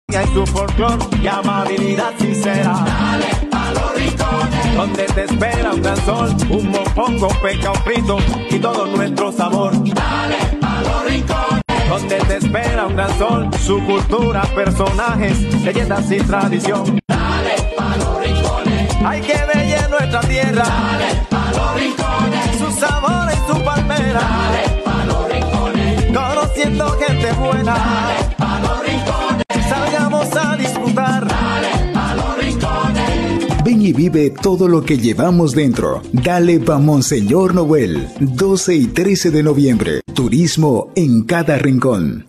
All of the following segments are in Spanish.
Hay su folclor y amabilidad sincera. Dale a los rincones, donde te espera un gran sol, un mofongo, pescado frito y todo nuestro sabor. Dale a los rincones, donde te espera un gran sol, su cultura, personajes, leyendas y tradición. Dale a los rincones, hay que bella nuestra tierra. Dale a los rincones, su sabor y su palmera. Dale a los rincones, conociendo gente buena. Dale a los rincones, salgamos a disfrutar. Dale a los rincones. Ven y vive todo lo que llevamos dentro. Dale pa' Monseñor Noel, 12 y 13 de noviembre. Turismo en cada rincón.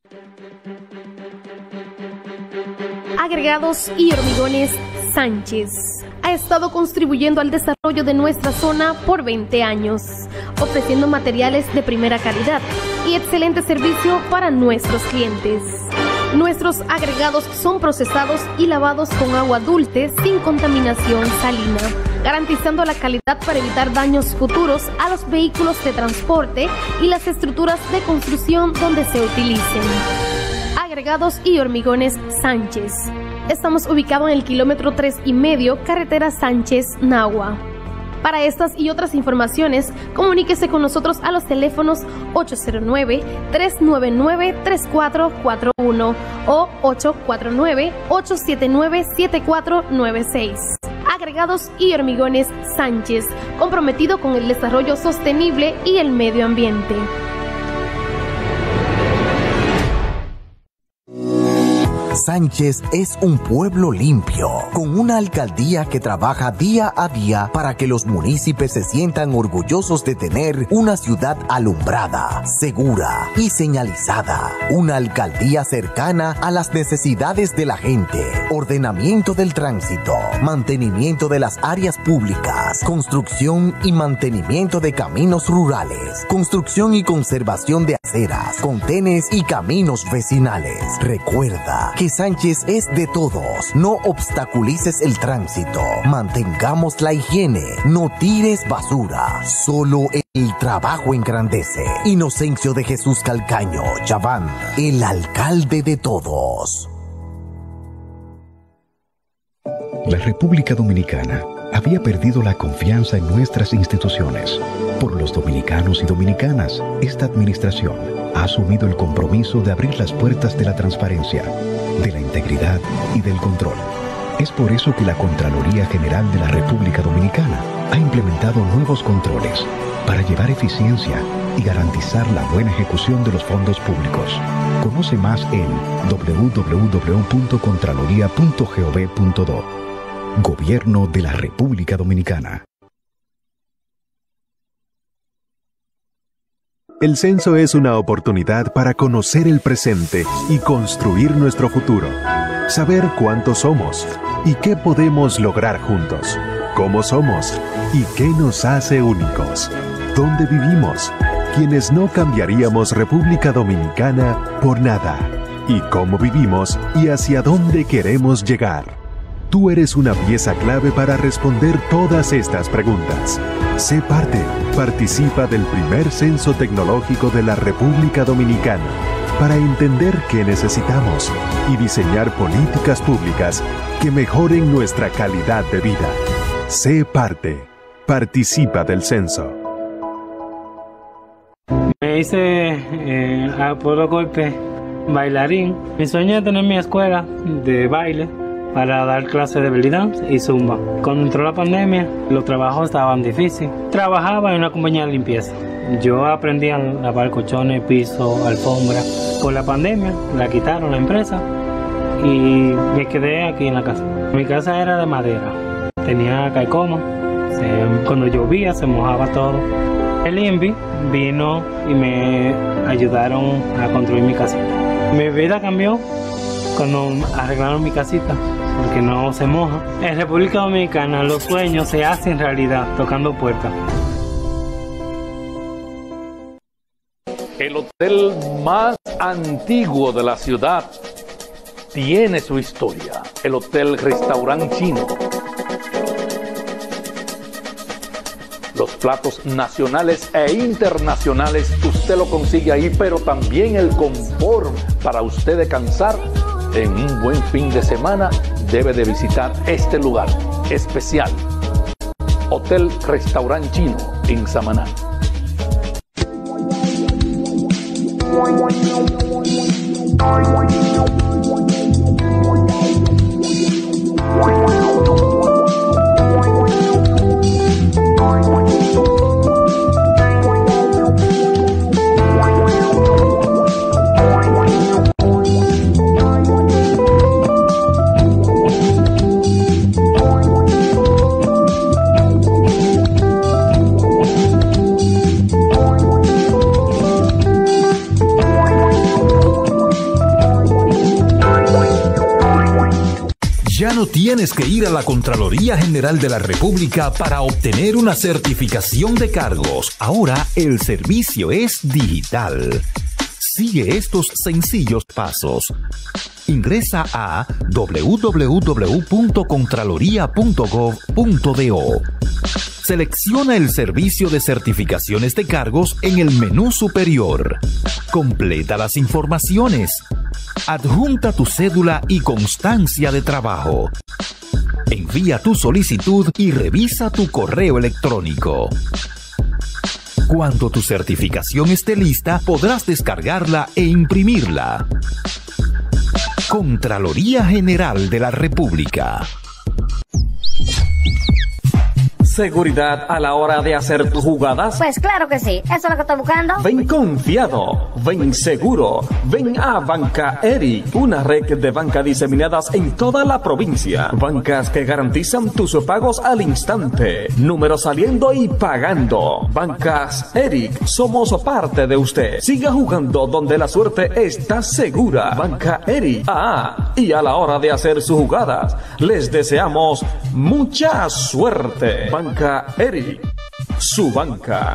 Agregados y Hormigones Sánchez ha estado contribuyendo al desarrollo de nuestra zona por 20 años, ofreciendo materiales de primera calidad y excelente servicio para nuestros clientes. Nuestros agregados son procesados y lavados con agua dulce sin contaminación salina, garantizando la calidad para evitar daños futuros a los vehículos de transporte y las estructuras de construcción donde se utilicen. Agregados y Hormigones Sánchez. Estamos ubicados en el kilómetro 3,5, carretera Sánchez-Nahua. Para estas y otras informaciones, comuníquese con nosotros a los teléfonos 809-399-3441 o 849-879-7496. Agregados y Hormigones Sánchez, comprometido con el desarrollo sostenible y el medio ambiente. Sánchez es un pueblo limpio, con una alcaldía que trabaja día a día para que los municipios se sientan orgullosos de tener una ciudad alumbrada, segura y señalizada. Una alcaldía cercana a las necesidades de la gente, ordenamiento del tránsito, mantenimiento de las áreas públicas, construcción y mantenimiento de caminos rurales, construcción y conservación de aceras, contenes y caminos vecinales. Recuerda que Sánchez es de todos. No obstaculices el tránsito. Mantengamos la higiene. No tires basura. Solo el trabajo engrandece. Inocencio de Jesús Calcaño, Chaván, el alcalde de todos. La República Dominicana había perdido la confianza en nuestras instituciones. Por los dominicanos y dominicanas, esta administración ha asumido el compromiso de abrir las puertas de la transparencia, de la integridad y del control. Es por eso que la Contraloría General de la República Dominicana ha implementado nuevos controles para llevar eficiencia y garantizar la buena ejecución de los fondos públicos. Conoce más en www.contraloría.gov.do. Gobierno de la República Dominicana. El censo es una oportunidad para conocer el presente y construir nuestro futuro. Saber cuántos somos y qué podemos lograr juntos. Cómo somos y qué nos hace únicos. Dónde vivimos, quienes no cambiaríamos República Dominicana por nada. Y cómo vivimos y hacia dónde queremos llegar. Tú eres una pieza clave para responder todas estas preguntas. Sé parte, participa del primer censo tecnológico de la República Dominicana para entender qué necesitamos y diseñar políticas públicas que mejoren nuestra calidad de vida. Sé parte, participa del censo. Me hice a puro golpe bailarín. Mi sueño es tener mi escuela de baile para dar clases de belly dance y zumba. Cuando entró la pandemia, los trabajos estaban difíciles. Trabajaba en una compañía de limpieza. Yo aprendí a lavar colchones, piso, alfombra. Por la pandemia, la quitaron la empresa y me quedé aquí en la casa. Mi casa era de madera. Tenía caicoma. Cuando llovía se mojaba todo. El INVI vino y me ayudaron a construir mi casita. Mi vida cambió cuando arreglaron mi casita, porque no se moja. En República Dominicana los sueños se hacen realidad tocando puertas. El hotel más antiguo de la ciudad tiene su historia. El Hotel Restaurant Chino. Los platos nacionales e internacionales usted lo consigue ahí, pero también el confort para usted descansar en un buen fin de semana, debe de visitar este lugar especial. Hotel Restaurant Chino en Samaná. Ya no tienes que ir a la Contraloría General de la República para obtener una certificación de cargos. Ahora el servicio es digital. Sigue estos sencillos pasos. Ingresa a www.contraloría.gov.do. Selecciona el servicio de certificaciones de cargos en el menú superior. Completa las informaciones. Adjunta tu cédula y constancia de trabajo. Envía tu solicitud y revisa tu correo electrónico. Cuando tu certificación esté lista, podrás descargarla e imprimirla. Contraloría General de la República. ¿Seguridad a la hora de hacer tus jugadas? Pues claro que sí, eso es lo que estoy buscando. Ven confiado, ven seguro, ven a Banca Eric, una red de bancas diseminadas en toda la provincia. Bancas que garantizan tus pagos al instante, número saliendo y pagando. Bancas Eric, somos parte de usted. Siga jugando donde la suerte está segura. Banca Eric, y a la hora de hacer sus jugadas, les deseamos mucha suerte. Banca Eric, su banca.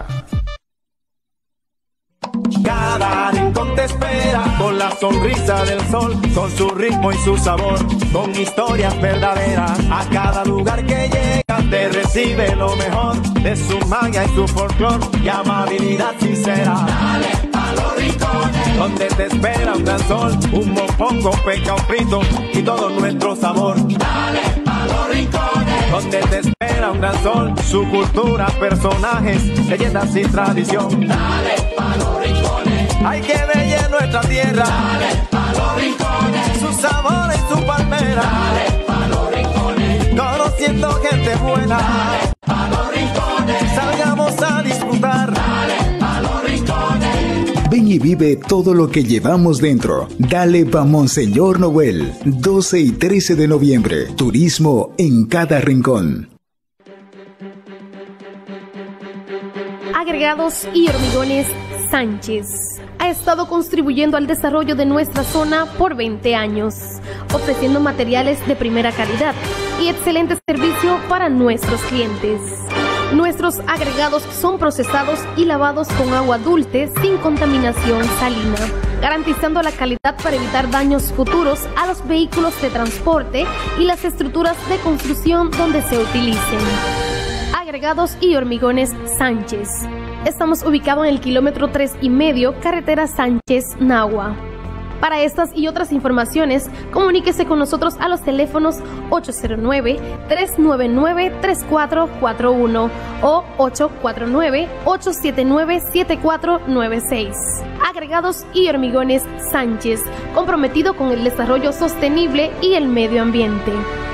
Cada rincón te espera con la sonrisa del sol, con su ritmo y su sabor, con historias verdaderas. A cada lugar que llega te recibe lo mejor de su magia y su folclor y amabilidad sincera. Dale a los rincones, donde te espera un gran sol, un mofongo, peca, un frito y todo nuestro sabor. Dale a los rincones, donde te espera un gran sol, su cultura, personajes, leyendas y tradición. Dale a los rincones, hay que bella nuestra tierra. Dale a los rincones, su sabor y su palmera. Dale a los rincones, conociendo gente buena. Dale a los rincones, salgamos a disfrutar. Dale a los rincones. Ven y vive todo lo que llevamos dentro. Dale pa' Monseñor Noel, 12 y 13 de noviembre. Turismo en cada rincón. Agregados y Hormigones Sánchez ha estado contribuyendo al desarrollo de nuestra zona por 20 años, ofreciendo materiales de primera calidad y excelente servicio para nuestros clientes. Nuestros agregados son procesados y lavados con agua dulce sin contaminación salina, garantizando la calidad para evitar daños futuros a los vehículos de transporte y las estructuras de construcción donde se utilicen. Agregados y Hormigones Sánchez. Estamos ubicados en el kilómetro 3,5, carretera Sánchez-Nagua. Para estas y otras informaciones, comuníquese con nosotros a los teléfonos 809-399-3441 o 849-879-7496. Agregados y Hormigones Sánchez, comprometido con el desarrollo sostenible y el medio ambiente.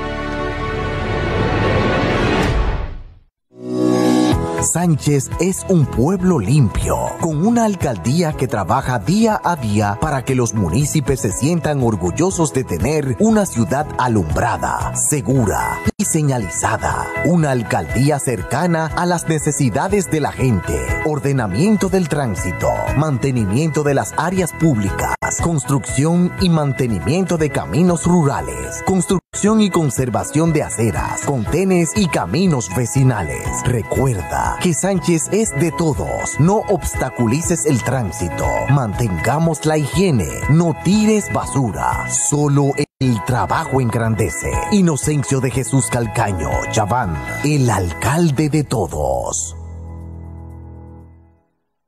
Sánchez es un pueblo limpio, con una alcaldía que trabaja día a día para que los municipios se sientan orgullosos de tener una ciudad alumbrada, segura y señalizada. Una alcaldía cercana a las necesidades de la gente, ordenamiento del tránsito, mantenimiento de las áreas públicas, construcción y mantenimiento de caminos rurales, construcción y conservación de aceras, contenes y caminos vecinales. Recuerda que Sánchez es de todos. No obstaculices el tránsito. Mantengamos la higiene. No tires basura. Solo el trabajo engrandece. Inocencio de Jesús Calcaño, Chaván, el alcalde de todos.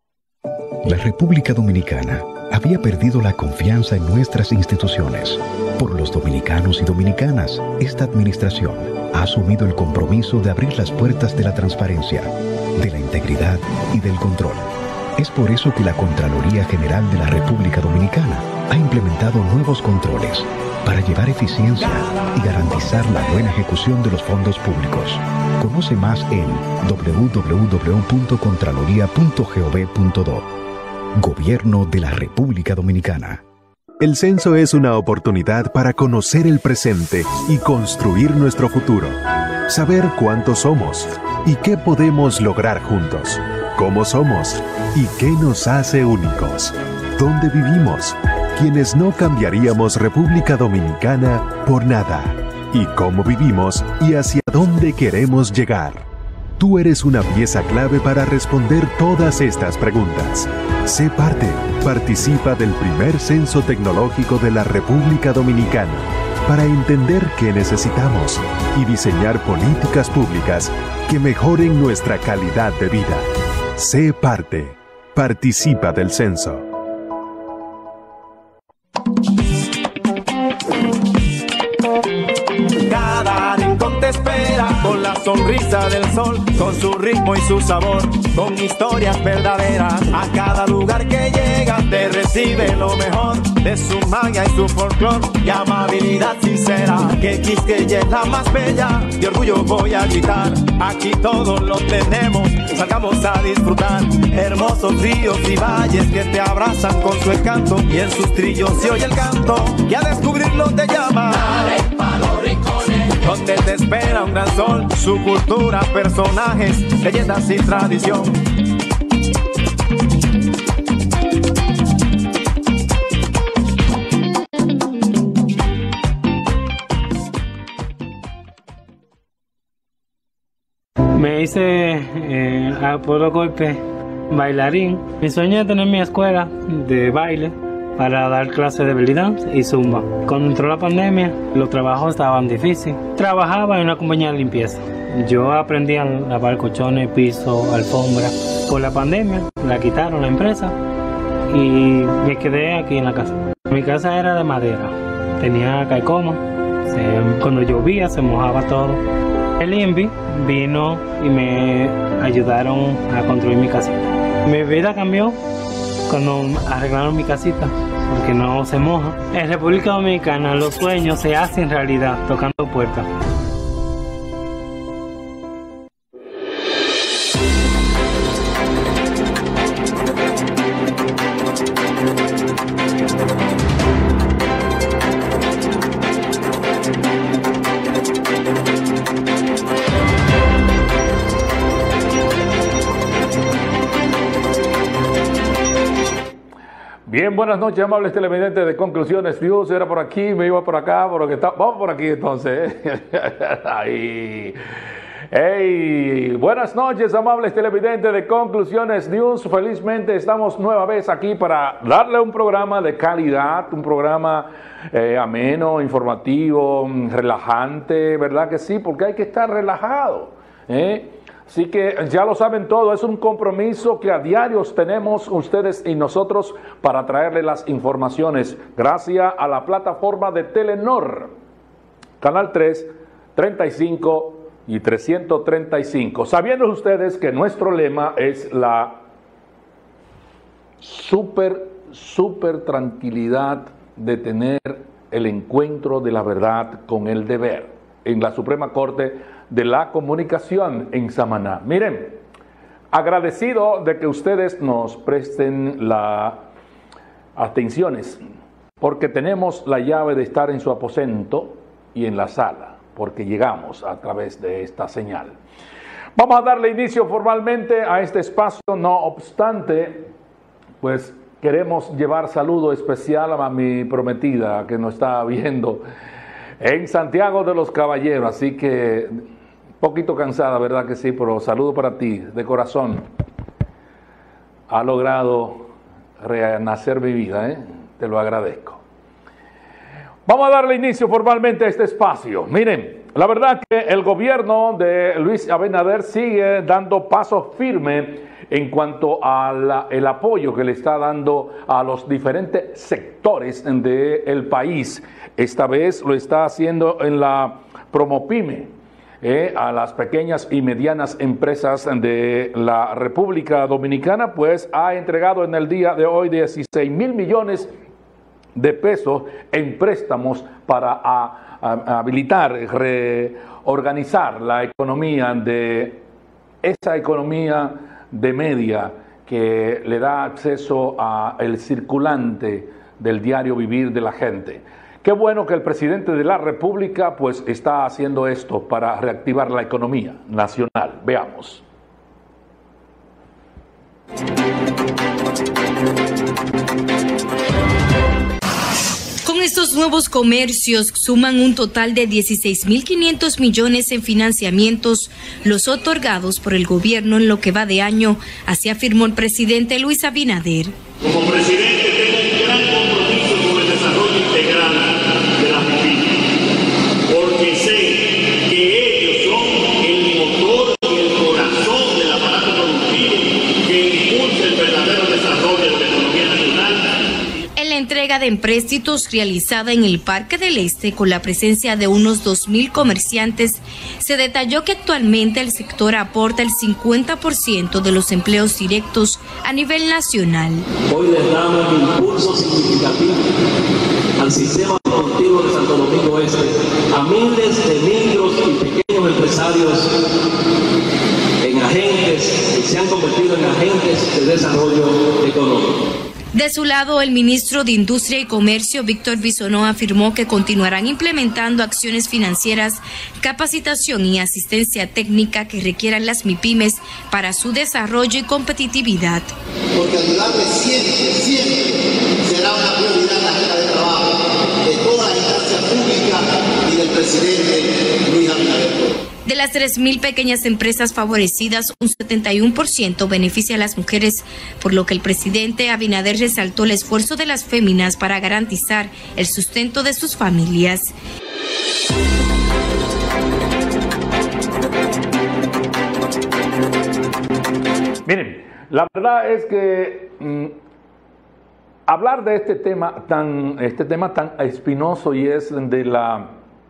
La República Dominicana había perdido la confianza en nuestras instituciones Por los dominicanos y dominicanas, esta administración ha asumido el compromiso de abrir las puertas de la transparencia, de la integridad y del control. Es por eso que la Contraloría General de la República Dominicana ha implementado nuevos controles para llevar eficiencia y garantizar la buena ejecución de los fondos públicos. Conoce más en www.contraloría.gov.do. Gobierno de la República Dominicana. El censo es una oportunidad para conocer el presente y construir nuestro futuro. Saber cuántos somos y qué podemos lograr juntos. Cómo somos y qué nos hace únicos. ¿Dónde vivimos? Quienes no cambiaríamos República Dominicana por nada. Y cómo vivimos y hacia dónde queremos llegar. Tú eres una pieza clave para responder todas estas preguntas. Sé parte. Participa del primer censo tecnológico de la República Dominicana para entender qué necesitamos y diseñar políticas públicas que mejoren nuestra calidad de vida. Sé parte. Participa del censo. Cada rincón te espera con la sonrisa del sol, con su ritmo y su sabor, con historias verdaderas. A cada lugar que llega te recibe lo mejor de su magia y su folclor y amabilidad sincera. Que Quisqueya es la más bella, de orgullo voy a gritar. Aquí todos lo tenemos, salgamos a disfrutar. Hermosos ríos y valles que te abrazan con su encanto, y en sus trillos se oye el canto, y a descubrirlo te llama. Dale pa' los rincones, donde te espera un gran sol, su cultura, personajes, leyendas y tradición. Me hice a puro golpe bailarín. Mi sueño es tener mi escuela de baile para dar clases de belly dance y zumba. Cuando entró la pandemia, los trabajos estaban difíciles. Trabajaba en una compañía de limpieza. Yo aprendí a lavar colchones, piso, alfombra. Por la pandemia, la quitaron la empresa y me quedé aquí en la casa. Mi casa era de madera, tenía caicoma. Cuando llovía se mojaba todo. El INVI vino y me ayudaron a construir mi casita. Mi vida cambió cuando arreglaron mi casita, porque no se moja. En República Dominicana los sueños se hacen realidad tocando puertas. Bien, buenas noches, amables televidentes de Conclusiones News. Era por aquí, me iba por acá, por lo que está. Vamos por aquí entonces. Ahí. Hey, buenas noches, amables televidentes de Conclusiones News. Felizmente estamos nueva vez aquí para darle un programa de calidad, un programa ameno, informativo, relajante, ¿verdad que sí? Porque hay que estar relajado, Así que ya lo saben todo, es un compromiso que a diarios tenemos ustedes y nosotros para traerles las informaciones gracias a la plataforma de Telenor, Canal 3, 35 y 335. Sabiendo ustedes que nuestro lema es la super tranquilidad de tener el encuentro de la verdad con el deber en la Suprema Corte de la Comunicación en Samaná. Miren, agradecido de que ustedes nos presten las atenciones, porque tenemos la llave de estar en su aposento y en la sala, porque llegamos a través de esta señal. Vamos a darle inicio formalmente a este espacio, no obstante, pues queremos llevar saludo especial a mi prometida que nos está viendo en Santiago de los Caballeros, así que poquito cansada, ¿verdad que sí? Pero saludo para ti, de corazón. Ha logrado renacer mi vida, te lo agradezco. Vamos a darle inicio formalmente a este espacio. Miren, la verdad que el gobierno de Luis Abinader sigue dando pasos firmes en cuanto al apoyo que le está dando a los diferentes sectores del país. Esta vez lo está haciendo en la Promopyme, a las pequeñas y medianas empresas de la República Dominicana, pues ha entregado en el día de hoy 16,000 millones de pesos en préstamos para habilitar, reorganizar la economía esa economía de media que le da acceso al circulante del diario vivir de la gente. Qué bueno que el presidente de la República pues está haciendo esto para reactivar la economía nacional. Veamos. Con estos nuevos comercios suman un total de 16.500 millones en financiamientos, los otorgados por el gobierno en lo que va de año, así afirmó el presidente Luis Abinader. Como presidente tengo un gran compromiso con el desarrollo integral de las MIPYMES, porque sé que ellos son el motor y el corazón del aparato productivo que impulsa el verdadero desarrollo de la economía nacional. En la entrega de empréstitos realizada en el Parque del Este con la presencia de unos 2.000 comerciantes, se detalló que actualmente el sector aporta el 50% de los empleos directos a nivel nacional. Hoy les damos un impulso significativo al sistema productivo de Santo Domingo Este, a miles de micros y pequeños empresarios en agentes que se han convertido en agentes de desarrollo económico. De su lado, el ministro de Industria y Comercio, Víctor Bisonó, afirmó que continuarán implementando acciones financieras, capacitación y asistencia técnica que requieran las MIPYMES para su desarrollo y competitividad. Porque ayudarles siempre será una prioridad en la agenda de trabajo de toda la instancia pública y del presidente Luis Abinader. De las 3.000 pequeñas empresas favorecidas, un 71% beneficia a las mujeres, por lo que el presidente Abinader resaltó el esfuerzo de las féminas para garantizar el sustento de sus familias. Miren, la verdad es que hablar de este tema tan espinoso, y es de la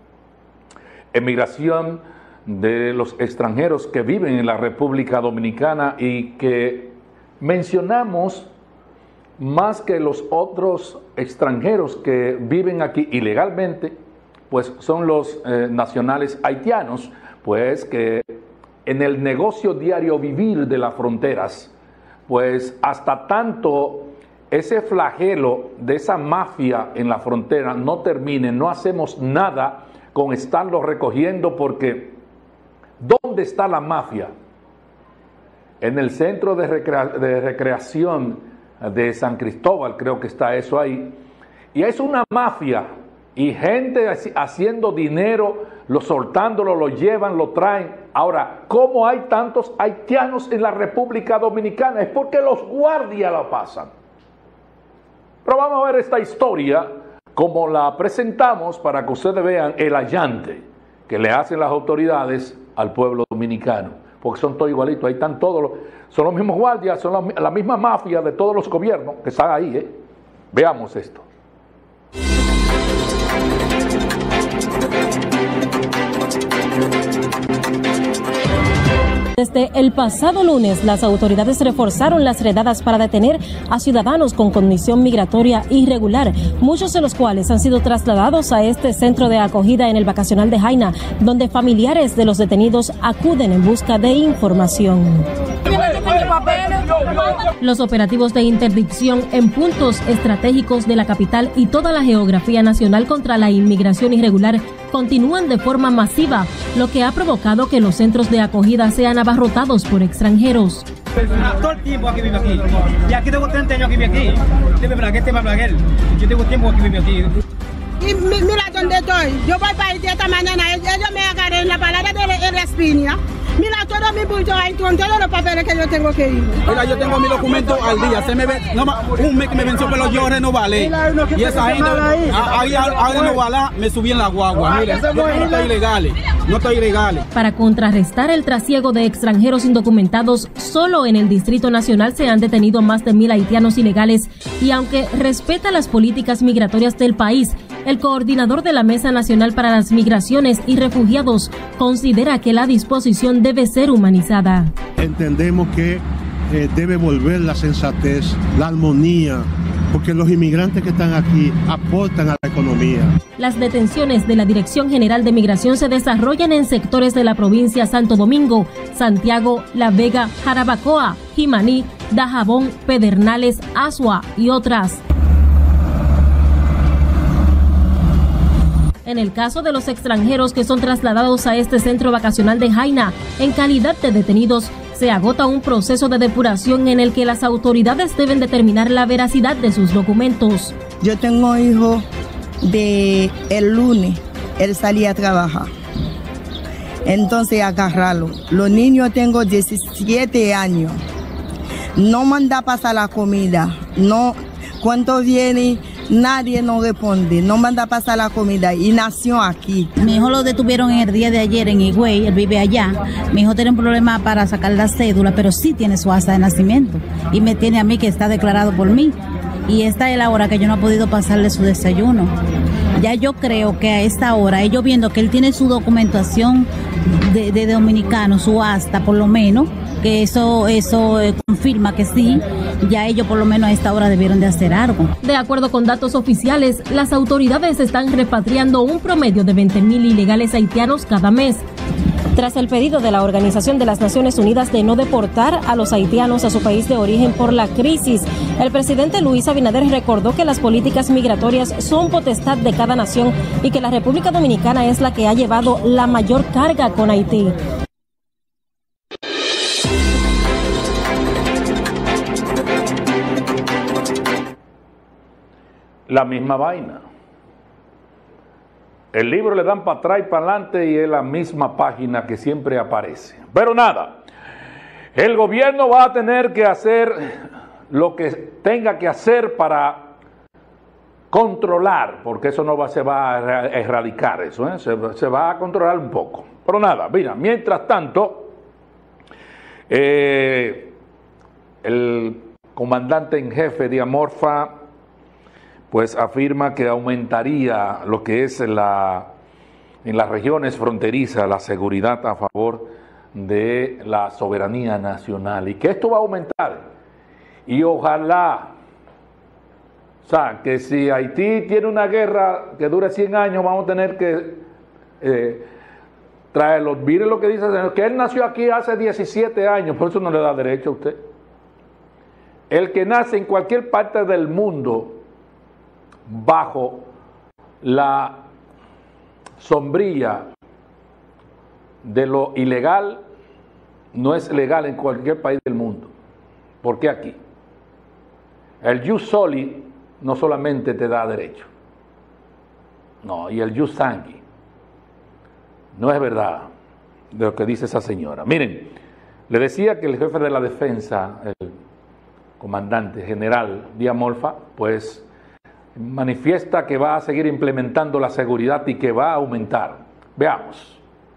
emigración de los extranjeros que viven en la República Dominicana, y que mencionamos más que los otros extranjeros que viven aquí ilegalmente, pues son los nacionales haitianos, pues que en el negocio diario vivir de las fronteras, pues hasta tanto ese flagelo de esa mafia en la frontera no termine, no hacemos nada con estarlo recogiendo, porque ¿dónde está la mafia? En el centro de recreación de San Cristóbal, creo que está eso ahí. Y es una mafia, y gente haciendo dinero, soltándolo, lo llevan, lo traen. Ahora, ¿cómo hay tantos haitianos en la República Dominicana? Es porque los guardias la pasan. Pero vamos a ver esta historia como la presentamos para que ustedes vean el allante que le hacen las autoridades al pueblo dominicano, porque son todos igualitos, ahí están todos, son los mismos guardias, son la misma mafia de todos los gobiernos que están ahí. Veamos esto. Desde el pasado lunes, las autoridades reforzaron las redadas para detener a ciudadanos con condición migratoria irregular, muchos de los cuales han sido trasladados a este centro de acogida en el vacacional de Jaina, donde familiares de los detenidos acuden en busca de información. Los operativos de interdicción en puntos estratégicos de la capital y toda la geografía nacional contra la inmigración irregular continúan de forma masiva, lo que ha provocado que los centros de acogida sean abarrotados por extranjeros. Todo el tiempo aquí vivo aquí. Y aquí tengo 30 años que vivo aquí. Yo tengo tiempo que vivo aquí. Y mira dónde estoy. Yo voy para ir esta mañana. Ellos me agarré en la parada de la Espinia. Mira, todos mis bultos ahí, con todos los papeles que yo tengo que ir. Mira, yo tengo mi documento al día. Se me ve, un mes que me venció, pero yo renovalé. Y esa gente, ahí a renovalar, me subí en la guagua. Mira, yo no estoy ilegal. No estoy ilegal. Para contrarrestar el trasiego de extranjeros indocumentados, solo en el Distrito Nacional se han detenido más de 1,000 haitianos ilegales y aunque respeta las políticas migratorias del país, el coordinador de la Mesa Nacional para las Migraciones y Refugiados considera que la disposición debe ser humanizada. Entendemos que debe volver la sensatez, la armonía, porque los inmigrantes que están aquí aportan a la economía. Las detenciones de la Dirección General de Migración se desarrollan en sectores de la provincia Santo Domingo, Santiago, La Vega, Jarabacoa, Jimaní, Dajabón, Pedernales, Asua y otras. En el caso de los extranjeros que son trasladados a este centro vacacional de Jaina, en calidad de detenidos, se agota un proceso de depuración en el que las autoridades deben determinar la veracidad de sus documentos. Yo tengo hijo de el lunes, él salía a trabajar. Entonces agarrarlo. Los niños tengo 17 años. No manda pasar la comida. No, cuando viene, nadie nos responde. No manda pasar la comida y nació aquí. Mi hijo lo detuvieron el día de ayer en Higüey, él vive allá. Mi hijo tiene un problema para sacar la cédula, pero sí tiene su acta de nacimiento. Y me tiene a mí que está declarado por mí. Y esta es la hora que yo no he podido pasarle su desayuno. Ya yo creo que a esta hora, ellos viendo que él tiene su documentación de dominicano, su acta por lo menos, que eso confirma que sí, ya ellos por lo menos a esta hora debieron de hacer algo. De acuerdo con datos oficiales, las autoridades están repatriando un promedio de 20,000 ilegales haitianos cada mes. Tras el pedido de la Organización de las Naciones Unidas de no deportar a los haitianos a su país de origen por la crisis, el presidente Luis Abinader recordó que las políticas migratorias son potestad de cada nación y que la República Dominicana es la que ha llevado la mayor carga con Haití. La misma vaina. El libro le dan para atrás y para adelante y es la misma página que siempre aparece. Pero nada, el gobierno va a tener que hacer lo que tenga que hacer para controlar, porque eso no se va a erradicar, eso, se va a controlar un poco. Pero nada, mira, mientras tanto, el comandante en jefe de Amorfa pues afirma que aumentaría lo que es en las regiones fronterizas la seguridad a favor de la soberanía nacional y que esto va a aumentar. Y ojalá, o sea, que si Haití tiene una guerra que dure 100 años, vamos a tener que traerlo. Miren lo que dice el señor, que él nació aquí hace 17 años, por eso no le da derecho a usted. El que nace en cualquier parte del mundo bajo la sombrilla de lo ilegal, no es legal en cualquier país del mundo. ¿Por qué aquí? El jus soli no solamente te da derecho, no, y el jus sanguis no es verdad de lo que dice esa señora. Miren, le decía que el jefe de la defensa, el comandante general Díaz Morfa, pues manifiesta que va a seguir implementando la seguridad y que va a aumentar. Veamos.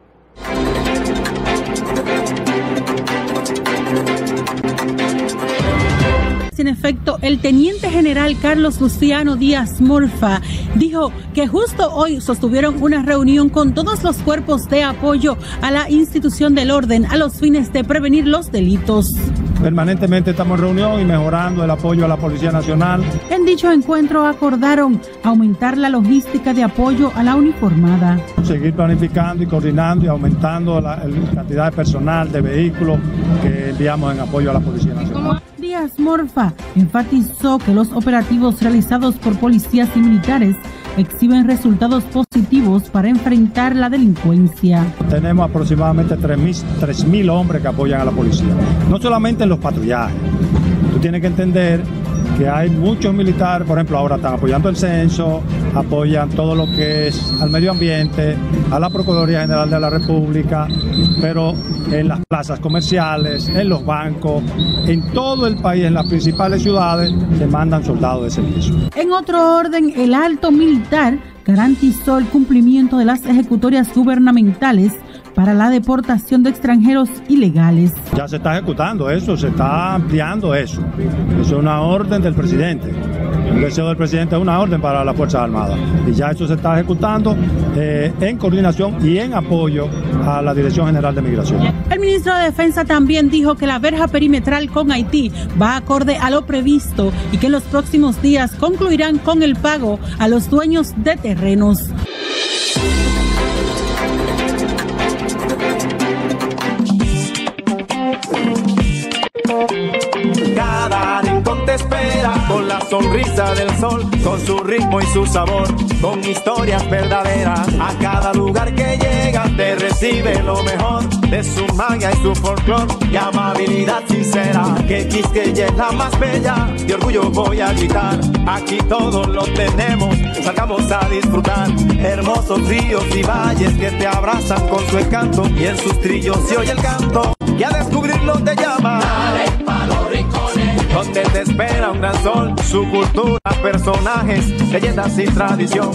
En efecto, el teniente general Carlos Luciano Díaz Morfa dijo que justo hoy sostuvieron una reunión con todos los cuerpos de apoyo a la institución del orden a los fines de prevenir los delitos. Permanentemente estamos en reunión y mejorando el apoyo a la Policía Nacional. En dicho encuentro acordaron aumentar la logística de apoyo a la uniformada. Seguir planificando y coordinando y aumentando la cantidad de personal, de vehículos que enviamos en apoyo a la Policía Nacional. Díaz Morfa enfatizó que los operativos realizados por policías y militares exhiben resultados positivos para enfrentar la delincuencia. Tenemos aproximadamente 3.000 hombres que apoyan a la policía, no solamente en los patrullajes. Tú tienes que entender que hay muchos militares, por ejemplo, ahora están apoyando el censo, apoyan todo lo que es al medio ambiente, a la Procuraduría General de la República, pero en las plazas comerciales, en los bancos, en todo el país, en las principales ciudades, se mandan soldados de servicio. En otro orden, el alto militar garantizó el cumplimiento de las ejecutorias gubernamentales para la deportación de extranjeros ilegales. Ya se está ejecutando eso, se está ampliando eso. Eso es una orden del presidente. El deseo del presidente es una orden para las Fuerzas Armadas. Y ya eso se está ejecutando en coordinación y en apoyo a la Dirección General de Migración. El ministro de Defensa también dijo que la verja perimetral con Haití va acorde a lo previsto y que en los próximos días concluirán con el pago a los dueños de terrenos. Cada rincón te espera con la sonrisa del sol, con su ritmo y su sabor, con historias verdaderas. A cada lugar que llegas te recibe lo mejor de su magia y su folclor y amabilidad sincera. Que Quisqueya es la más bella, de orgullo voy a gritar. Aquí todos lo tenemos, salgamos a disfrutar. Hermosos ríos y valles que te abrazan con su encanto, y en sus trillos se oye el canto y a descubrirlo te llama. Dale pa' los rincones, donde te espera un gran sol, su cultura, personajes, leyendas y tradición.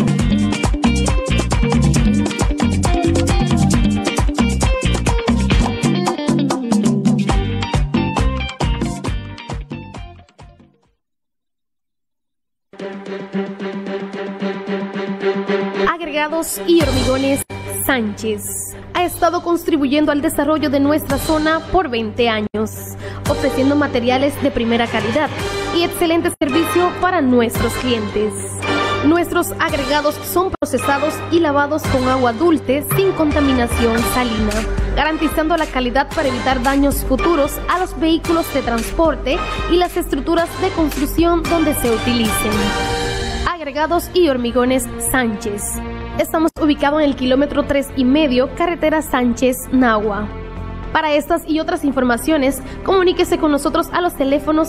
Agregados y Hormigones Sánchez ha estado contribuyendo al desarrollo de nuestra zona por 20 años, ofreciendo materiales de primera calidad y excelente servicio para nuestros clientes. Nuestros agregados son procesados y lavados con agua dulce sin contaminación salina, garantizando la calidad para evitar daños futuros a los vehículos de transporte y las estructuras de construcción donde se utilicen. Agregados y Hormigones Sánchez. Estamos ubicados en el kilómetro 3,5, carretera Sánchez-Nahua. Para estas y otras informaciones, comuníquese con nosotros a los teléfonos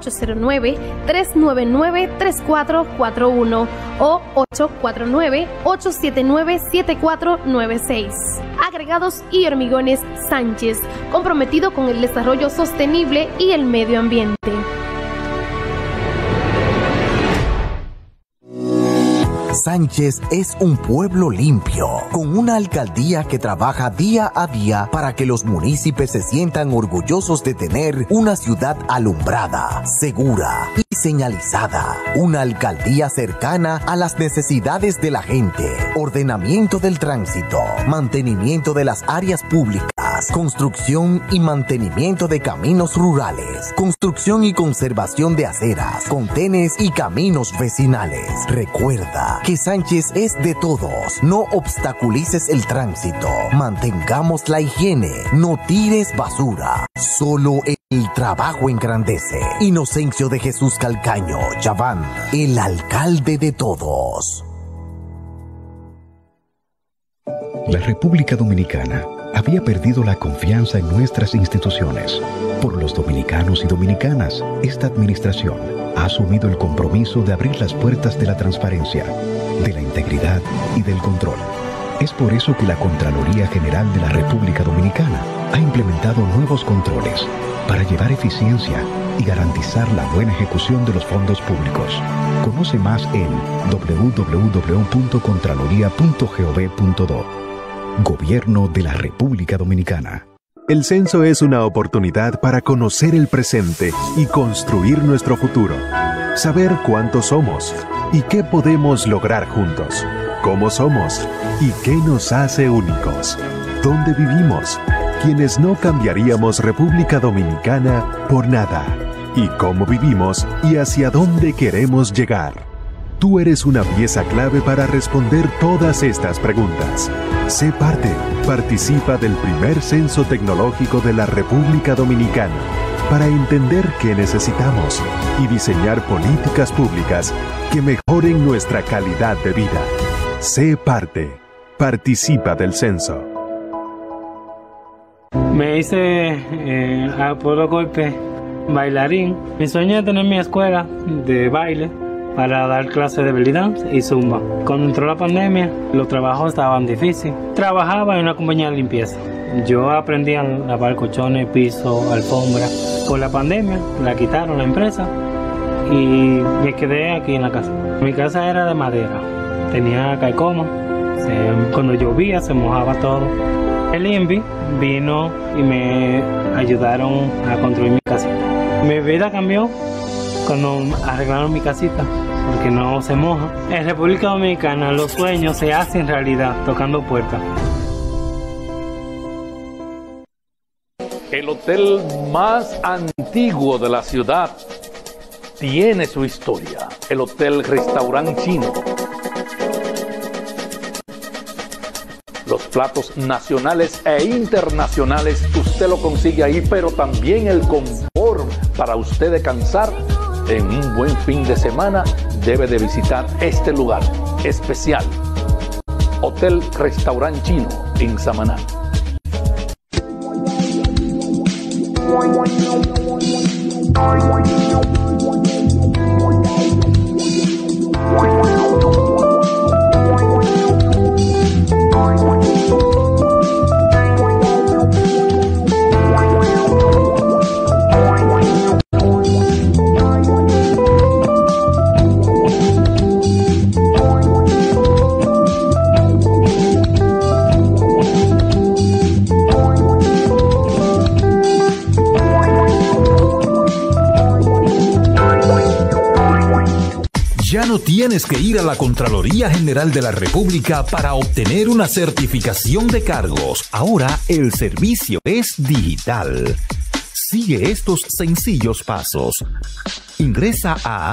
809-399-3441 o 849-879-7496. Agregados y Hormigones Sánchez, comprometido con el desarrollo sostenible y el medio ambiente. Sánchez es un pueblo limpio, con una alcaldía que trabaja día a día para que los municipios se sientan orgullosos de tener una ciudad alumbrada, segura y señalizada. Una alcaldía cercana a las necesidades de la gente, ordenamiento del tránsito, mantenimiento de las áreas públicas, construcción y mantenimiento de caminos rurales, construcción y conservación de aceras, contenes y caminos vecinales. Recuerda que Sánchez es de todos. No obstaculices el tránsito. Mantengamos la higiene. No tires basura. Solo el trabajo engrandece. Inocencio de Jesús Calcaño, Chaván, el alcalde de todos. La República Dominicana había perdido la confianza en nuestras instituciones. Por los dominicanos y dominicanas, esta administración ha asumido el compromiso de abrir las puertas de la transparencia, de la integridad y del control. Es por eso que la Contraloría General de la República Dominicana ha implementado nuevos controles para llevar eficiencia y garantizar la buena ejecución de los fondos públicos. Conoce más en www.contraloría.gov.do. Gobierno de la República Dominicana. El censo es una oportunidad para conocer el presente y construir nuestro futuro. Saber cuántos somos y qué podemos lograr juntos. Cómo somos y qué nos hace únicos. Dónde vivimos, quienes no cambiaríamos República Dominicana por nada. Y cómo vivimos y hacia dónde queremos llegar. Tú eres una pieza clave para responder todas estas preguntas. Sé parte, participa del primer censo tecnológico de la República Dominicana para entender qué necesitamos y diseñar políticas públicas que mejoren nuestra calidad de vida. Sé parte, participa del censo. Me hice por los golpes, bailarín. Mi sueño es tener mi escuela de baile para dar clases de belly dance y zumba. Cuando entró la pandemia, los trabajos estaban difíciles. Trabajaba en una compañía de limpieza. Yo aprendí a lavar colchones, piso, alfombra. Por la pandemia, la quitaron la empresa y me quedé aquí en la casa. Mi casa era de madera, tenía caicoma, cuando llovía se mojaba todo. El INVI vino y me ayudaron a construir mi casita. Mi vida cambió cuando arreglaron mi casita, porque no se moja. En República Dominicana los sueños se hacen realidad tocando puertas. El hotel más antiguo de la ciudad tiene su historia. El Hotel Restaurant Chino. Los platos nacionales e internacionales usted lo consigue ahí, pero también el confort para usted descansar en un buen fin de semana. Debe de visitar este lugar especial. Hotel Restaurant Chino en Samaná. Ya no tienes que ir a la Contraloría General de la República para obtener una certificación de cargos. Ahora el servicio es digital. Sigue estos sencillos pasos. Ingresa a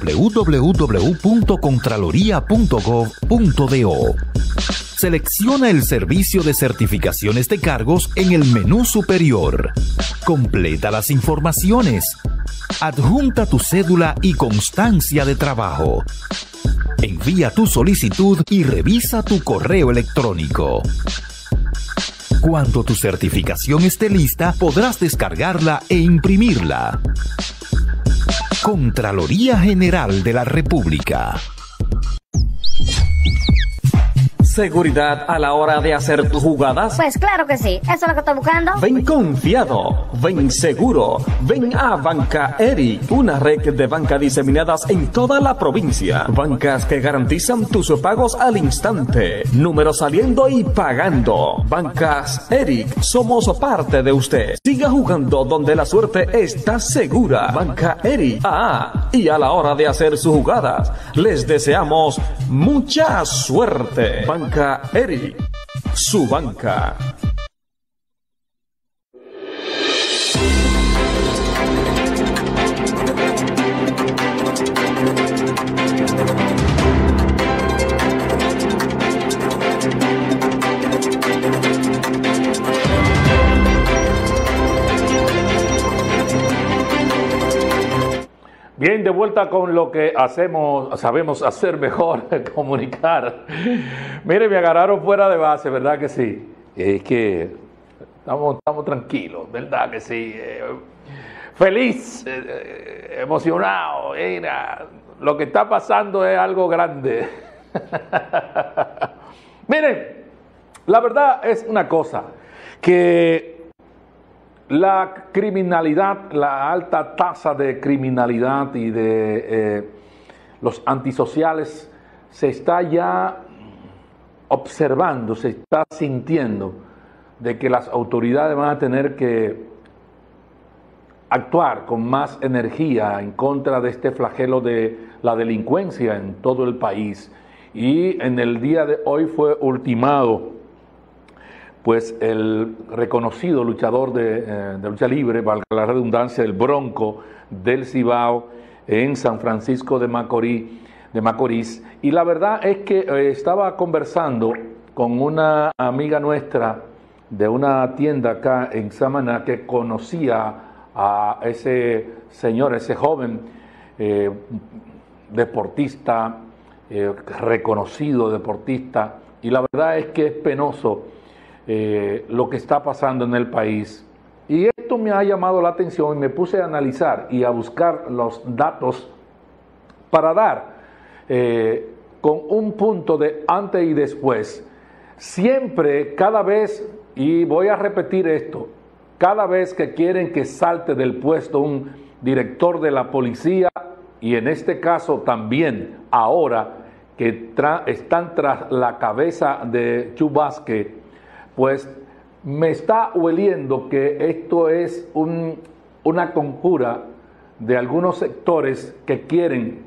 www.contraloría.gov.do. Selecciona el servicio de certificaciones de cargos en el menú superior. Completa las informaciones. Adjunta tu cédula y constancia de trabajo. Envía tu solicitud y revisa tu correo electrónico. Cuando tu certificación esté lista, podrás descargarla e imprimirla. Contraloría General de la República. ¿Seguridad a la hora de hacer tus jugadas? Pues claro que sí, eso es lo que estoy buscando. Ven confiado, ven seguro, ven a Banca Eri, una red de bancas diseminadas en toda la provincia. Bancas que garantizan tus pagos al instante, números saliendo y pagando. Bancas Eri, somos parte de usted. Siga jugando donde la suerte está segura. Banca Eri, y a la hora de hacer sus jugadas, les deseamos mucha suerte. Banca Eri, su banca. Bien, de vuelta con lo que sabemos hacer mejor, comunicar. Mire, me agarraron fuera de base, ¿verdad que sí? Es que estamos tranquilos, ¿verdad que sí? Feliz, emocionado, mira, lo que está pasando es algo grande. Miren, la verdad es una cosa, que la criminalidad, la alta tasa de criminalidad y de los antisociales se está ya observando, se está sintiendo de que las autoridades van a tener que actuar con más energía en contra de este flagelo de la delincuencia en todo el país. Y en el día de hoy fue ultimado pues el reconocido luchador de lucha libre, valga la redundancia, el Bronco del Cibao en San Francisco de Macorís. Y la verdad es que estaba conversando con una amiga nuestra de una tienda acá en Samaná que conocía a ese señor, ese joven deportista, reconocido deportista, y la verdad es que es penoso lo que está pasando en el país. Y esto esto me ha llamado la atención y me puse a analizar y a buscar los datos para dar con un punto de antes y después. Siempre, cada vez, y voy a repetir esto, cada vez que quieren que salte del puesto un director de la policía, y en este caso también ahora que están tras la cabeza de Chu Vázquez, pues me está hueliendo que esto es una conjura de algunos sectores que quieren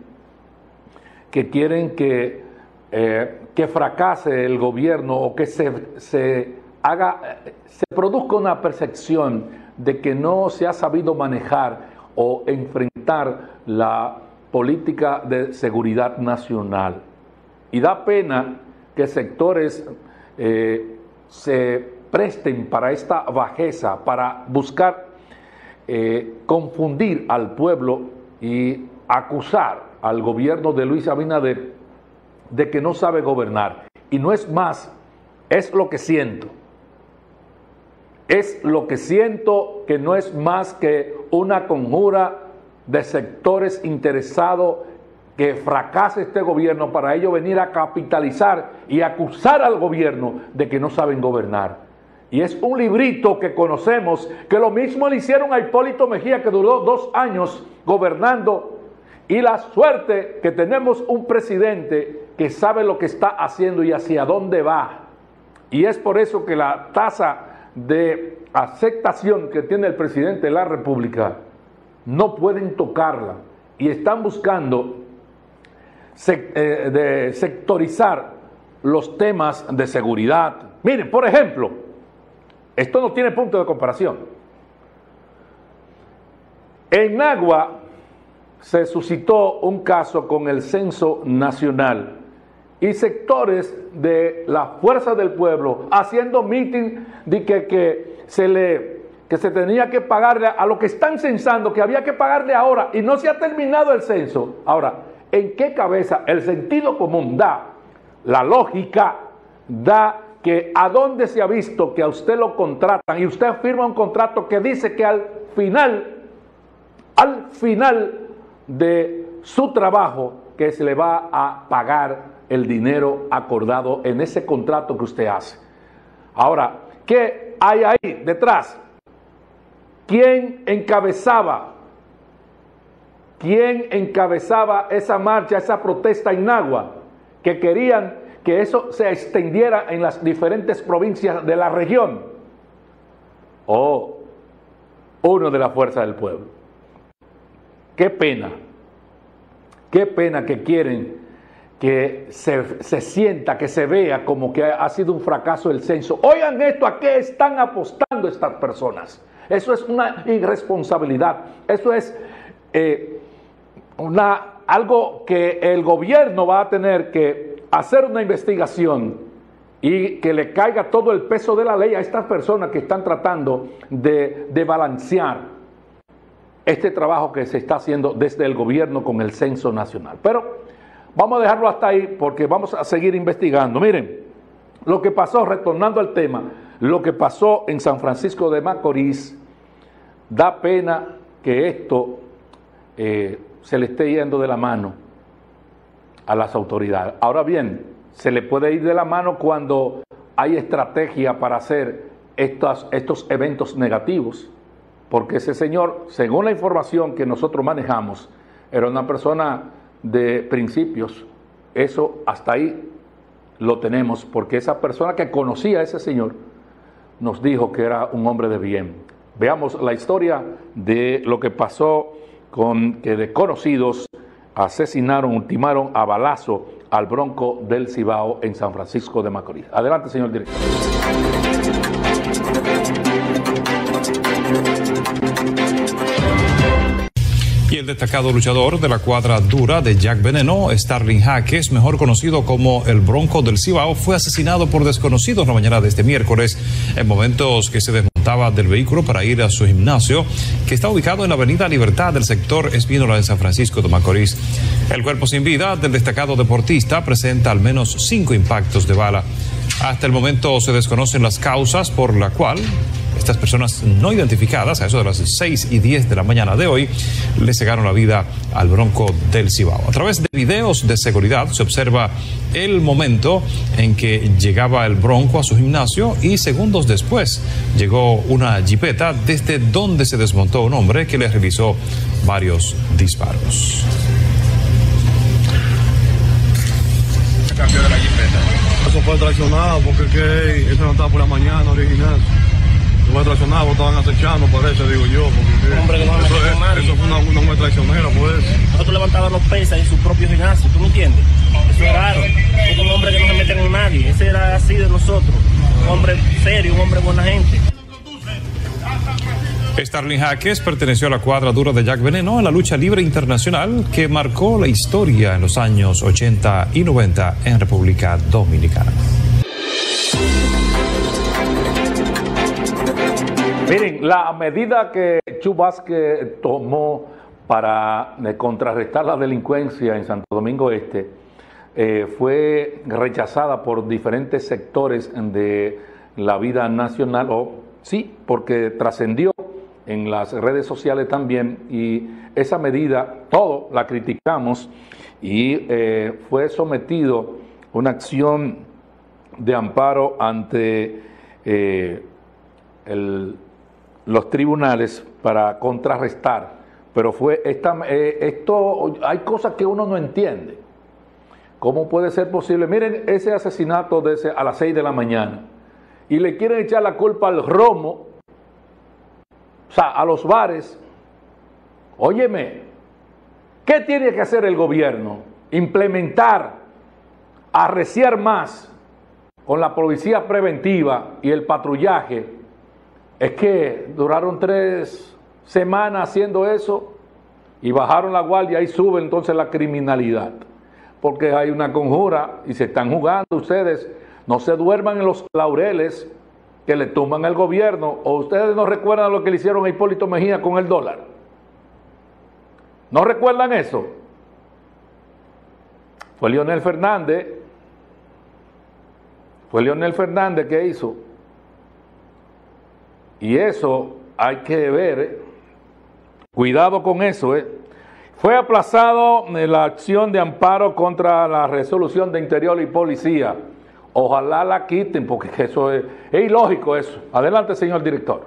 que fracase el gobierno o que se produzca una percepción de que no se ha sabido manejar o enfrentar la política de seguridad nacional. Y da pena que sectores se presten para esta bajeza, para buscar confundir al pueblo y acusar al gobierno de Luis Abinader de que no sabe gobernar. Y no es más, es lo que siento. Es lo que siento, que no es más que una conjura de sectores interesados que fracase este gobierno para ello venir a capitalizar y acusar al gobierno de que no saben gobernar. Y es un librito que conocemos, que lo mismo le hicieron a Hipólito Mejía, que duró 2 años gobernando, y la suerte que tenemos un presidente que sabe lo que está haciendo y hacia dónde va. Y es por eso que la tasa de aceptación que tiene el presidente de la República no pueden tocarla, y están buscando sectorizar los temas de seguridad. Miren, por ejemplo, esto no tiene punto de comparación. En Nagua se suscitó un caso con el Censo Nacional y sectores de la Fuerza del Pueblo haciendo mitin de que se tenía que pagarle a lo que están censando, que había que pagarle ahora, y no se ha terminado el censo. Ahora, ¿en qué cabeza el sentido común da, la lógica da que a dónde se ha visto que a usted lo contratan y usted firma un contrato que dice que al final de su trabajo que se le va a pagar el dinero acordado en ese contrato que usted hace? Ahora, ¿qué hay ahí detrás? ¿Quién encabezaba esa marcha, esa protesta en Nagua? Que querían que eso se extendiera en las diferentes provincias de la región. Uno de la Fuerza del Pueblo. Qué pena que quieren que se sienta, que se vea como que ha sido un fracaso el censo. Oigan esto, ¿a qué están apostando estas personas? Eso es una irresponsabilidad. Eso es algo que el gobierno va a tener que hacer una investigación y que le caiga todo el peso de la ley a estas personas que están tratando de balancear este trabajo que se está haciendo desde el gobierno con el Censo Nacional. Pero vamos a dejarlo hasta ahí porque vamos a seguir investigando. Miren, lo que pasó, retornando al tema, lo que pasó en San Francisco de Macorís, da pena que esto se le esté yendo de la mano a las autoridades. Ahora bien, se le puede ir de la mano cuando hay estrategia para hacer estos eventos negativos, porque ese señor, según la información que nosotros manejamos, era una persona de principios. Eso hasta ahí lo tenemos, porque esa persona que conocía a ese señor nos dijo que era un hombre de bien. Veamos la historia de lo que pasó con que desconocidos asesinaron, ultimaron a balazo al Bronco del Cibao en San Francisco de Macorís. Adelante, señor director. Y el destacado luchador de la cuadra dura de Jack Veneno, Starling Jaques, mejor conocido como el Bronco del Cibao, fue asesinado por desconocidos la mañana de este miércoles en momentos que se desmontaba del vehículo para ir a su gimnasio, que está ubicado en la avenida Libertad del sector Espínola de San Francisco de Macorís. El cuerpo sin vida del destacado deportista presenta al menos 5 impactos de bala. Hasta el momento se desconocen las causas por la cual Estas personas no identificadas, a eso de las 6:10 de la mañana de hoy, le cegaron la vida al Bronco del Cibao. A través de videos de seguridad se observa el momento en que llegaba el Bronco a su gimnasio y segundos después llegó una jipeta desde donde se desmontó un hombre que le realizó varios disparos. Cambió de la jipeta. Eso fue traicionado porque eso no estaba por la mañana original. Eso fue traicionado, estaban acechando, parece, digo yo. Porque hombre que no eso fue una mujer traicionera, pues. Nosotros levantábamos pesas en su propio gimnasio, ¿tú me entiendes? Eso es raro. Es un hombre que no se mete con nadie. Ese era así de nosotros. Un hombre serio, un hombre buena gente. Starling Jaques perteneció a la cuadra dura de Jack Veneno en la lucha libre internacional que marcó la historia en los años 80 y 90 en República Dominicana. Miren, la medida que Chuck Vázquez tomó para contrarrestar la delincuencia en Santo Domingo Este fue rechazada por diferentes sectores de la vida nacional, sí, porque trascendió en las redes sociales también, y esa medida, todos la criticamos, y fue sometido a una acción de amparo ante los tribunales para contrarrestar, pero fue esto, hay cosas que uno no entiende. ¿Cómo puede ser posible? Miren ese asesinato a las 6 de la mañana, y le quieren echar la culpa al romo, o sea, a los bares. Óyeme, ¿qué tiene que hacer el gobierno? Implementar, arreciar más con la policía preventiva y el patrullaje. Es que duraron 3 semanas haciendo eso y bajaron la guardia y sube entonces la criminalidad. Porque hay una conjura y se están jugando ustedes. No se duerman en los laureles que le tumban al gobierno. ¿O ustedes no recuerdan lo que le hicieron a Hipólito Mejía con el dólar? ¿No recuerdan eso? Fue Leonel Fernández que hizo. Y eso hay que ver, cuidado con eso. Fue aplazado la acción de amparo contra la resolución de Interior y Policía. Ojalá la quiten, porque eso es ilógico eso. Adelante, señor director.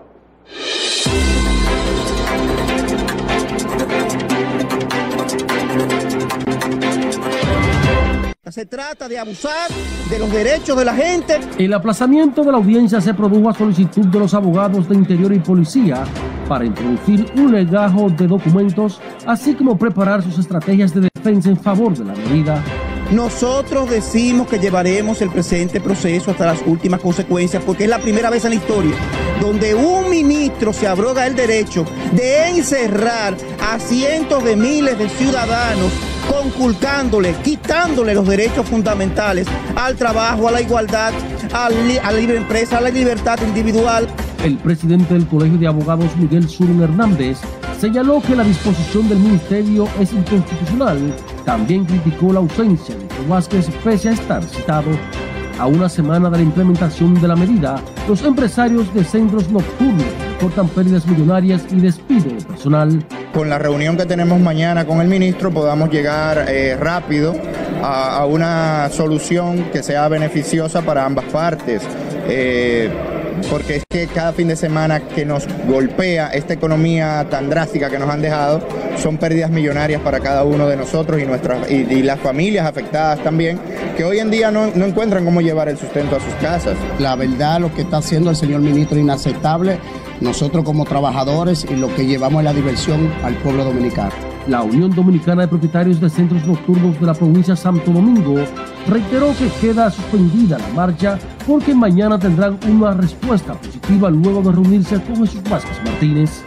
Se trata de abusar de los derechos de la gente. El aplazamiento de la audiencia se produjo a solicitud de los abogados de Interior y Policía para introducir un legajo de documentos, así como preparar sus estrategias de defensa en favor de la medida. Nosotros decimos que llevaremos el presente proceso hasta las últimas consecuencias, porque es la primera vez en la historia donde un ministro se abroga el derecho de encerrar a cientos de miles de ciudadanos, conculcándole, quitándole los derechos fundamentales al trabajo, a la igualdad, a la libre empresa, a la libertad individual. El presidente del Colegio de Abogados, Miguel Zurun Hernández, señaló que la disposición del ministerio es inconstitucional. También criticó la ausencia de Chuck Vázquez pese a estar citado. A una semana de la implementación de la medida, los empresarios de centros nocturnos reportan pérdidas millonarias y despido de personal. Con la reunión que tenemos mañana con el ministro podamos llegar rápido a una solución que sea beneficiosa para ambas partes. Porque es que cada fin de semana que nos golpea esta economía tan drástica que nos han dejado, son pérdidas millonarias para cada uno de nosotros y las familias afectadas también, que hoy en día no encuentran cómo llevar el sustento a sus casas. La verdad, lo que está haciendo el señor ministro es inaceptable. Nosotros como trabajadores y lo que llevamos es la diversión al pueblo dominicano. La Unión Dominicana de Propietarios de Centros Nocturnos de la provincia de Santo Domingo reiteró que queda suspendida la marcha porque mañana tendrán una respuesta positiva luego de reunirse con Jesús Vázquez Martínez.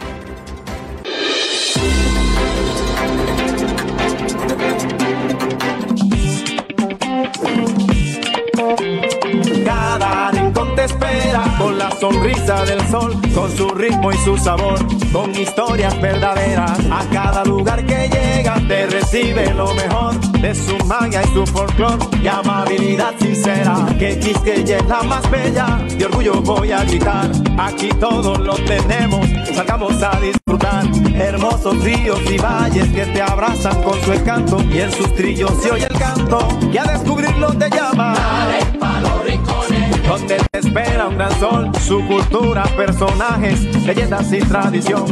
Cada rincón te espera. verdadera, con la sonrisa del sol, con su ritmo y su sabor, con historias verdaderas. A cada lugar que llega te recibe lo mejor de su magia y su folclor y amabilidad sincera. Que Quisqueya es la más bella, de orgullo voy a gritar. Aquí todos lo tenemos, salgamos a disfrutar. Hermosos ríos y valles que te abrazan con su encanto, y en sus trillos se oye el canto, y a descubrirlo te llama. Dale pa' los rincones, donde te espera un gran sol, su cultura, personajes, leyendas y tradición.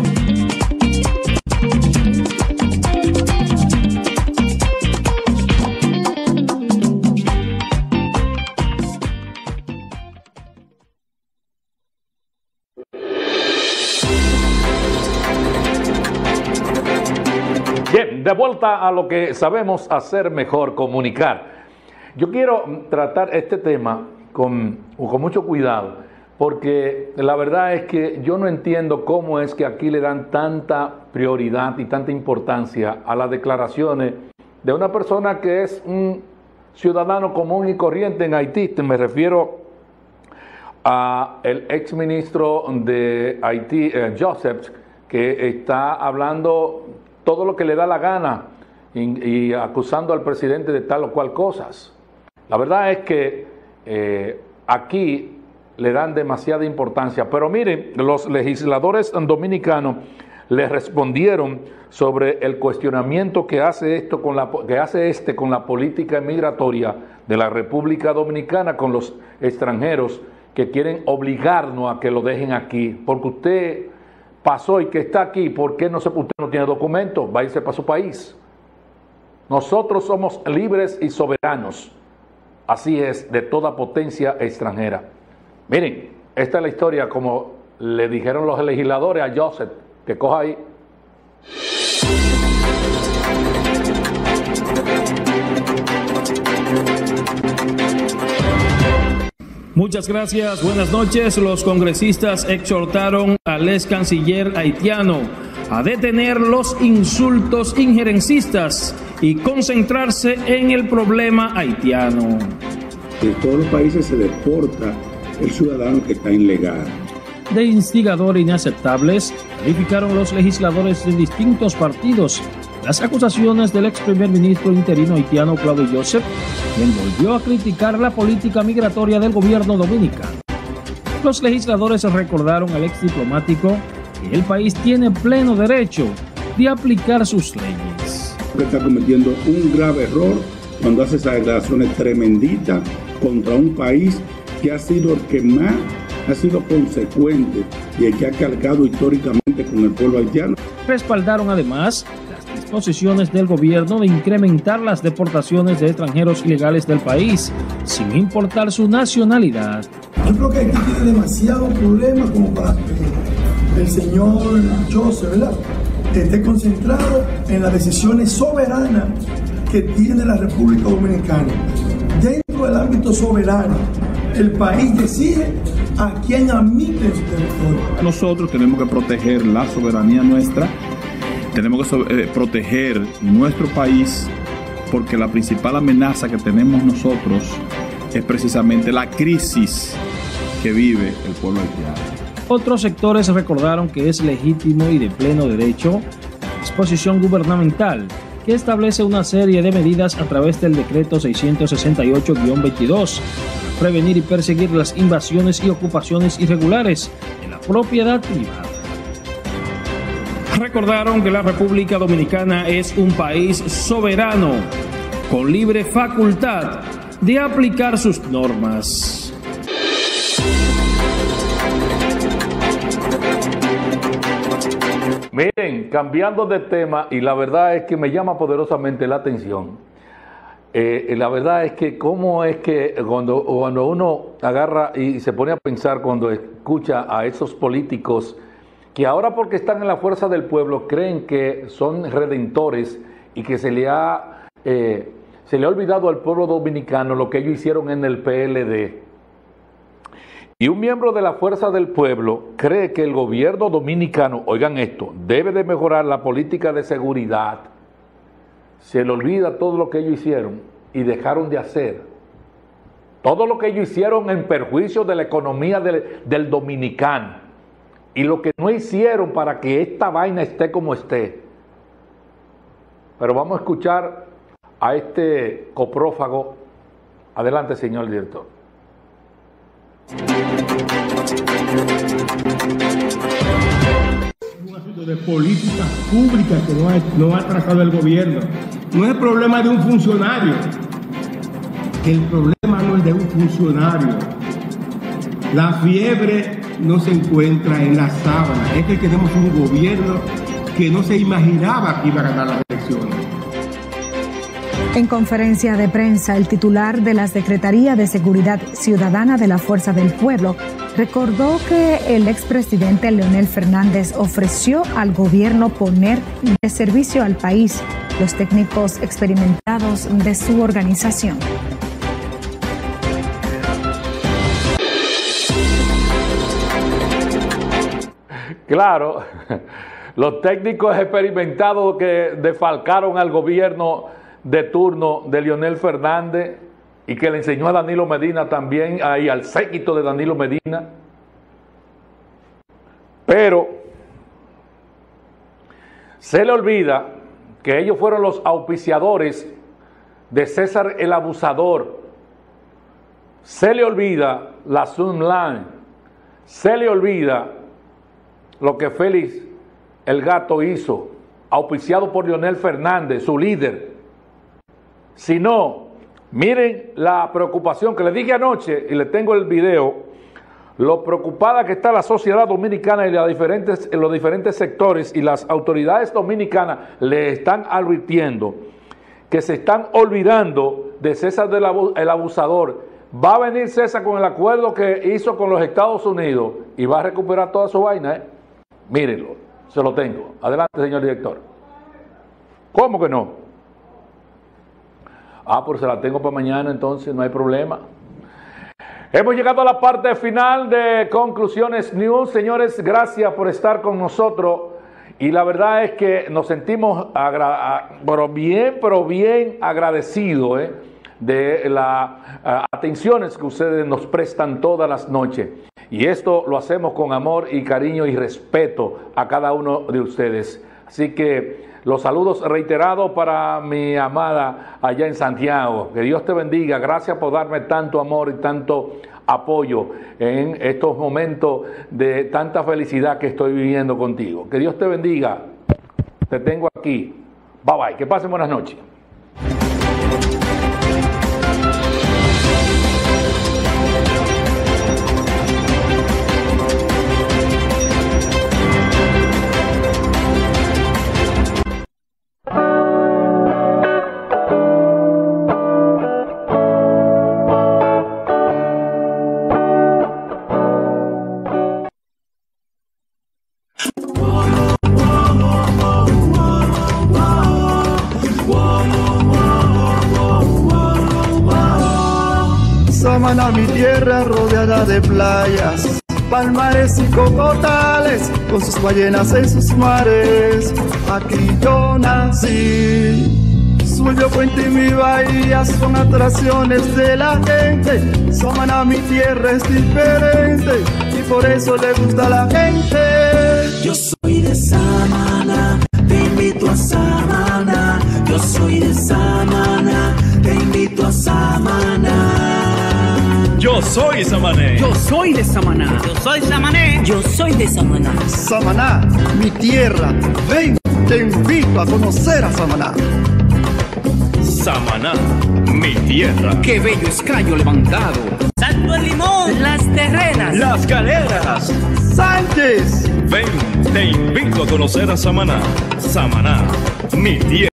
Bien, de vuelta a lo que sabemos hacer mejor, comunicar. Yo quiero tratar este tema con mucho cuidado, porque la verdad es que yo no entiendo cómo es que aquí le dan tanta prioridad y tanta importancia a las declaraciones de una persona que es un ciudadano común y corriente en Haití. Me refiero a el exministro de Haití, Joseph, que está hablando todo lo que le da la gana y acusando al presidente de tal o cual cosas. La verdad es que aquí le dan demasiada importancia. Pero miren, los legisladores dominicanos le respondieron sobre el cuestionamiento que hace con la política migratoria de la República Dominicana con los extranjeros que quieren obligarnos a que lo dejen aquí. Porque usted pasó y que está aquí, ¿por qué usted no tiene documento? Va a irse para su país. Nosotros somos libres y soberanos. Así es, de toda potencia extranjera. Miren, esta es la historia como le dijeron los legisladores a Joseph, que coja ahí. Muchas gracias, buenas noches. Los congresistas exhortaron al ex canciller haitiano a detener los insultos injerencistas y concentrarse en el problema haitiano. En todos los países se deporta el ciudadano que está ilegal. De instigador inaceptables, calificaron los legisladores de distintos partidos las acusaciones del ex primer ministro interino haitiano Claude Joseph, quien volvió a criticar la política migratoria del gobierno dominicano. Los legisladores recordaron al ex diplomático que el país tiene pleno derecho de aplicar sus leyes. Está cometiendo un grave error cuando hace esas declaraciones tremenditas contra un país que ha sido el que más ha sido consecuente y el que ha cargado históricamente con el pueblo haitiano. Respaldaron además las disposiciones del gobierno de incrementar las deportaciones de extranjeros ilegales del país, sin importar su nacionalidad. Yo creo que Haití tiene demasiados problemas como para que el señor Joseph, ¿verdad?, esté concentrado en las decisiones soberanas que tiene la República Dominicana. Dentro del ámbito soberano, el país decide a quién admite en su territorio. Nosotros tenemos que proteger la soberanía nuestra, tenemos que proteger nuestro país, porque la principal amenaza que tenemos nosotros es precisamente la crisis que vive el pueblo haitiano. Otros sectores recordaron que es legítimo y de pleno derecho la disposición gubernamental que establece una serie de medidas a través del decreto 668-22 para prevenir y perseguir las invasiones y ocupaciones irregulares de la propiedad privada. Recordaron que la República Dominicana es un país soberano, con libre facultad de aplicar sus normas. Miren, cambiando de tema, y la verdad es que me llama poderosamente la atención, la verdad es que cómo es que cuando uno agarra y se pone a pensar cuando escucha a esos políticos que ahora porque están en la fuerza del pueblo creen que son redentores y que se le ha olvidado al pueblo dominicano lo que ellos hicieron en el PLD. Y un miembro de la Fuerza del Pueblo cree que el gobierno dominicano, oigan esto, debe de mejorar la política de seguridad. Se le olvida todo lo que ellos hicieron y dejaron de hacer. todo lo que ellos hicieron en perjuicio de la economía del dominicano y lo que no hicieron para que esta vaina esté como esté. Pero vamos a escuchar a este coprófago. Adelante, señor director. Un asunto de política pública que no ha trazado el gobierno. No es el problema de un funcionario. El problema no es de un funcionario. La fiebre no se encuentra en la sábana. Es que tenemos un gobierno que no se imaginaba que iba a ganar las elecciones. En conferencia de prensa, el titular de la Secretaría de Seguridad Ciudadana de la Fuerza del Pueblo recordó que el expresidente Leonel Fernández ofreció al gobierno poner de servicio al país los técnicos experimentados de su organización. Claro, los técnicos experimentados que defalcaron al gobierno de turno de Leonel Fernández y que le enseñó a Danilo Medina también, ahí al séquito de Danilo Medina. Pero se le olvida que ellos fueron los auspiciadores de César el Abusador. Se le olvida la Sunline. Se le olvida lo que Félix el Gato hizo, auspiciado por Leonel Fernández, su líder. Si no, miren la preocupación que les dije anoche, y les tengo el video, lo preocupada que está la sociedad dominicana y los diferentes sectores, y las autoridades dominicanas le están advirtiendo que se están olvidando de César el Abusador. Va a venir César con el acuerdo que hizo con los Estados Unidos y va a recuperar toda su vaina, Mírenlo, se lo tengo. Adelante, señor director. ¿Cómo que no? Pues se la tengo para mañana, entonces no hay problema. Hemos llegado a la parte final de Conclusiones News. Señores, gracias por estar con nosotros. Y la verdad es que nos sentimos pero bien agradecidos de las atenciones que ustedes nos prestan todas las noches. Y esto lo hacemos con amor y cariño y respeto a cada uno de ustedes. Así que los saludos reiterados para mi amada allá en Santiago. Que Dios te bendiga. Gracias por darme tanto amor y tanto apoyo en estos momentos de tanta felicidad que estoy viviendo contigo. Que Dios te bendiga. Te tengo aquí. Bye bye. Que pasen buenas noches. Samaná, mi tierra rodeada de playas, palmares y cocotales, con sus ballenas en sus mares. Aquí yo nací. Suyo Puente y mi bahía son atracciones de la gente. Samaná, mi tierra es diferente y por eso le gusta a la gente. Yo soy de Samaná, te invito a Samaná. Yo soy de Samaná, te invito a Samaná. Yo soy samané. Yo soy de Samaná. Yo soy samané. Yo soy de Samaná. Samaná, mi tierra, ven, te invito a conocer a Samaná. Samaná, mi tierra. Qué bello escaño levantado. Santo el Limón. Las Terrenas. Las Galeras. Sánchez. Ven, te invito a conocer a Samaná. Samaná, mi tierra.